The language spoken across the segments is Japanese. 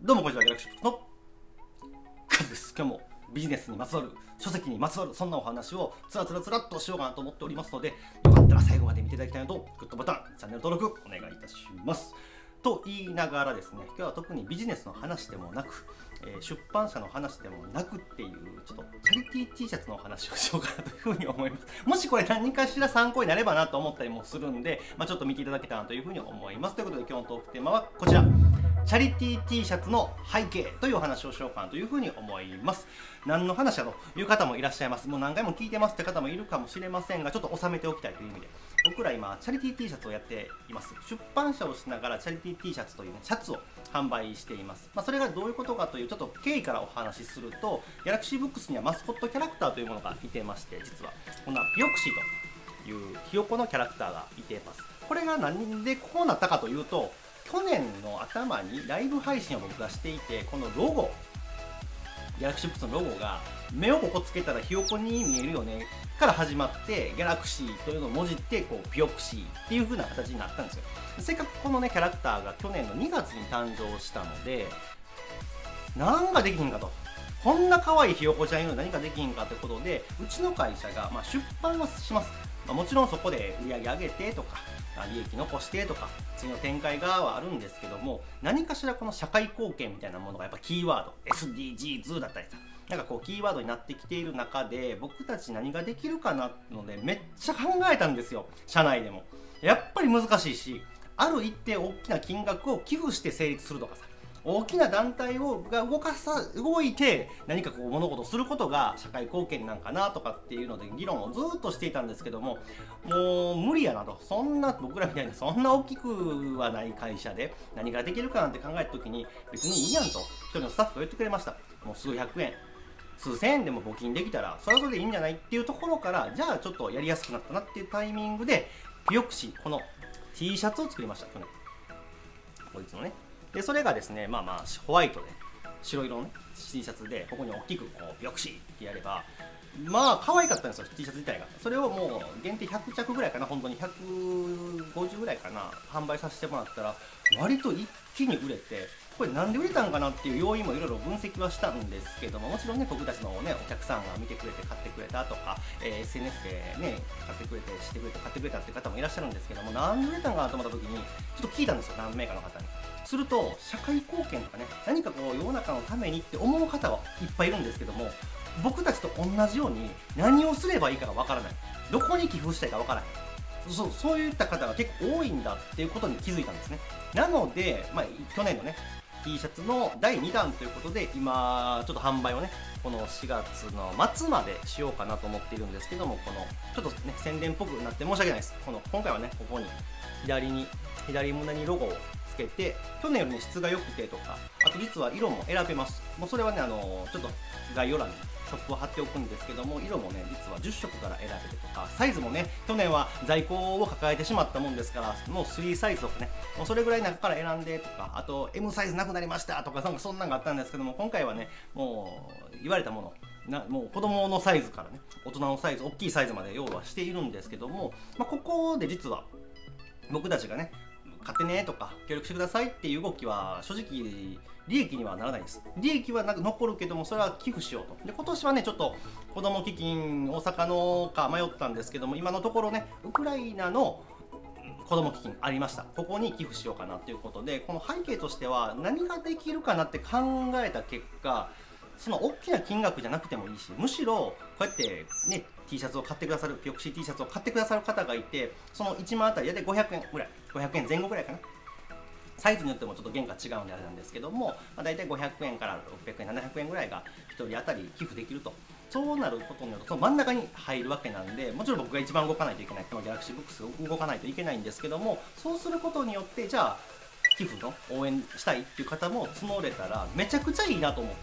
どうもこんにちは、ギャラクシーブックのカズです。今日もビジネスにまつわる、書籍にまつわる、そんなお話をつらっとしようかなと思っておりますので、よかったら最後まで見ていただきたいのと、グッドボタン、チャンネル登録お願いいたします。と言いながらですね、今日は特にビジネスの話でもなく、出版社の話でもなくっていう、ちょっとチャリティー T シャツのお話をしようかなというふうに思います。もしこれ何かしら参考になればなと思ったりもするんで、ちょっと見ていただけたらなというふうに思います。ということで今日のトークテーマはこちら。チャリティー T シャツの背景というお話をしようかなというふうに思います。何の話だという方もいらっしゃいます。もう何回も聞いてますって方もいるかもしれませんが、ちょっと収めておきたいという意味で、僕ら今、チャリティー T シャツをやっています。出版社をしながらチャリティー T シャツという、シャツを販売しています。それがどういうことかというちょっと経緯からお話しすると、ギャラクシーブックスにはマスコットキャラクターというものがいてまして、実はこんなピオクシーというひよこのキャラクターがいています。これが何でこうなったかというと、去年の頭にライブ配信を僕がしていて、このロゴ、ギャラクシーブックスのロゴが目をここつけたらひよこに見えるよねから始まって、ギャラクシーというのをもじってこうピオクシーっていう風な形になったんですよ。せっかくこのねキャラクターが去年の2月に誕生したので、なんかできひんかと。こんな可愛いひよこちゃんいるのに何かできひんかということで、うちの会社が出版はします。もちろんそこで売り上げ上げてとか利益残してとか次の展開がはあるんですけども、何かしらこの社会貢献みたいなものがやっぱキーワード SDGs だったりさ、なんかこうキーワードになってきている中で、僕たち何ができるかなのでめっちゃ考えたんですよ。社内でもやっぱり難しいし、ある一定大きな金額を寄付して成立するとかさ、大きな団体が動いて何かこう物事をすることが社会貢献なんかなとかっていうので議論をずっとしていたんですけども、もう無理やなと。そんな僕らみたいなそんな大きくはない会社で何ができるかなんて考えた時に、別にいいやんと一人のスタッフが言ってくれました。もう数百円数千円でも募金できたらそれはそれでいいんじゃないっていうところから、じゃあちょっとやりやすくなったなっていうタイミングでピオクシー、この T シャツを作りました。去年こいつのね。でそれがですね、ホワイトで白色の、ね、T シャツで、ここに大きくこうピオクシーってやれば可愛かったんですよ、T シャツ自体が。それをもう限定100着ぐらいかな、本当に150ぐらいかな、販売させてもらったら割と一気に売れて、これなんで売れたんかなっていう要因もいろいろ分析はしたんですけども、もちろんね僕たちのねお客さんが見てくれて買ってくれたとか、SNS でね買ってくれてしてくれて買ってくれたっていう方もいらっしゃるんですけども、なんで売れたんかなと思った時にちょっと聞いたんですよ、何名かの方に。すると社会貢献とかね、何かこう世の中のためにって思う方はいっぱいいるんですけども、僕たちと同じように何をすればいいかがわからない、どこに寄付したいかわからへん、そういった方が結構多いんだっていうことに気づいたんですね。なので、去年のね T シャツの第2弾ということで、今ちょっと販売をねこの4月の末までしようかなと思っているんですけども、このちょっとね宣伝っぽくなって申し訳ないです。今回はねここに左胸にロゴをつけて、去年よりね質が良くてとか、あと実は色も選べます。もうそれはねちょっと概要欄にショップを貼っておくんですけども、色もね実は10色から選べてとか、サイズもね去年は在庫を抱えてしまったもんですから、もう3サイズとかね、もうそれぐらい中から選んでとか、あと M サイズなくなりましたとか、そんなんがあったんですけども、今回はねもう言われたものもう子供のサイズからね大人のサイズ、大きいサイズまで用はしているんですけども、ここで実は僕たちがね買ってねとか協力してくださいっていう動きは正直利益にはならないです。利益は残るけども、それは寄付しようと。で今年はねちょっと子ども基金大阪のか迷ったんですけども、今のところねウクライナの子ども基金ありました。ここに寄付しようかなということで、この背景としては何ができるかなって考えた結果、その大きな金額じゃなくてもいいし、むしろこうやってね T シャツを買ってくださる、ピオクシー T シャツを買ってくださる方がいて、その1万あたり大体500円ぐらい、500円前後ぐらいかな、サイズによってもちょっと原価違うんであれなんですけども、大体500円から600円700円ぐらいが1人当たり寄付できると。そうなることによるとその真ん中に入るわけなんで、もちろん僕が一番動かないといけない、このギャラクシーブックス動かないといけないんですけども、そうすることによってじゃあ寄付の応援したいっていう方も募れたらめちゃくちゃいいなと思って、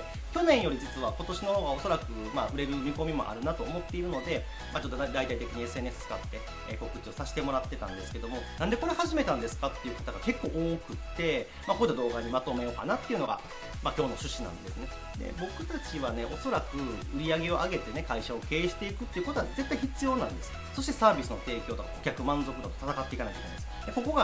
去年より実は今年の方がおそらく売れる見込みもあるなと思っているので、ちょっと大々的に SNS 使って告知をさせてもらってたんですけども、なんでこれ始めたんですかっていう方が結構多くって、こういった動画にまとめようかなっていうのが、今日の趣旨なんですね。で僕たちはねおそらく売り上げを上げてね会社を経営していくっていうことは絶対必要なんです。そしてサービスの提供とか顧客満足度と戦っていかないといけないんです。でここが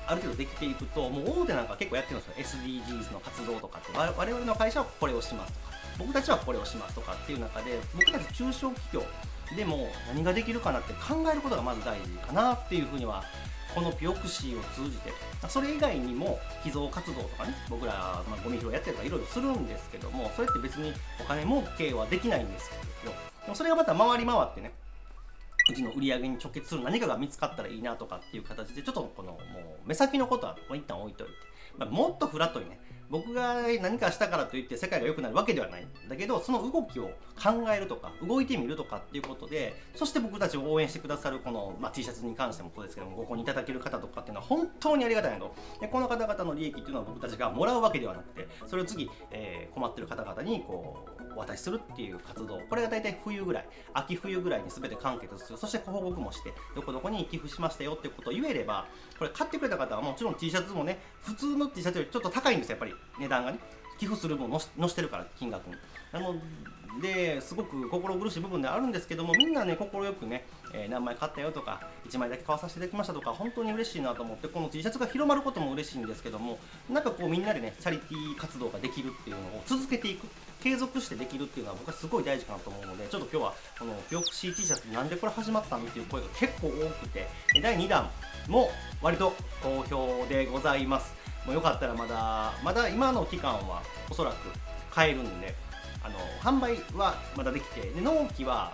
ある程度できていくと、もう大手なんか結構やってるんですよ。 SDGs の活動とかって、我々の会社はこれをしますとか、僕たちはこれをしますとかっていう中で、僕たち中小企業でも何ができるかなって考えることがまず大事かなっていうふうには、このピオクシーを通じて、それ以外にも寄贈活動とかね、僕ら、ゴミ拾いやってるとかいろいろするんですけども、それって別にお金儲けはできないんですけど、でもそれがまた回り回ってね、うちの売り上げに直結する何かが見つかったらいいなとかっていう形で、ちょっとこのもう目先のことは一旦置いといて、もっとフラットにね、僕が何かしたからといって世界が良くなるわけではないんだけど、その動きを考えるとか動いてみるとかっていうことで、そして僕たちを応援してくださるこの、T シャツに関してもそうですけども、ご購入いただける方とかっていうのは本当にありがたいなと。でこの方々の利益っていうのは僕たちがもらうわけではなくて、それを次、困ってる方々にこうお渡しするっていう活動、これが大体冬ぐらい、秋冬ぐらいに全て完結する。そして報告もしてどこどこに寄付しましたよっていうことを言えれば、これ買ってくれた方はもちろん T シャツもね、普通の T シャツよりちょっと高いんですよ、やっぱり値段がね、寄付する分載してるから金額に。なのですごく心苦しい部分ではあるんですけども、みんなね快くね、何枚買ったよとか1枚だけ買わさせていただきましたとか、本当に嬉しいなと思って、この T シャツが広まることも嬉しいんですけども、なんかこうみんなでねチャリティー活動ができるっていうのを続けていく、継続してできるっていうのは僕はすごい大事かなと思うので、ちょっと今日はこのピオクシー T シャツなんでこれ始まったのっていう声が結構多くて、第2弾も割と好評でございます。もうよかったらまだ今の期間はおそらく買えるんで、販売はまだできて、で納期は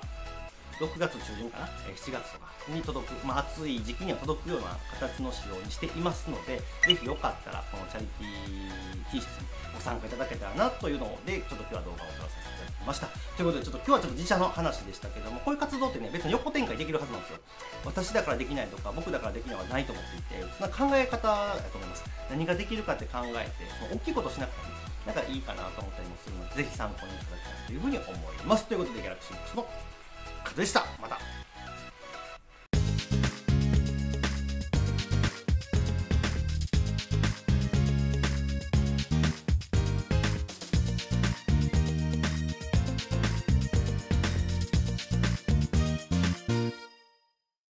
6月中旬かな、7月とかに届く、暑い時期には届くような形の仕様にしていますので、ぜひよかったらこのチャリティー T シャツにご参加いただけたらなというので、ちょっと今日は動画を撮らせていただきました。ということで、今日はちょっと自社の話でしたけども、こういう活動ってね、別に横展開できるはずなんですよ。私だからできないとか、僕だからできないはないと思っていて、そんな考え方だと思います。何ができるかって考えて、その大きいことしなくてもなんかいいかなと思ったりもするので、ぜひ参考にいただきたいというふうに思います。ということで、ギャラクシーボックスの方でした。また。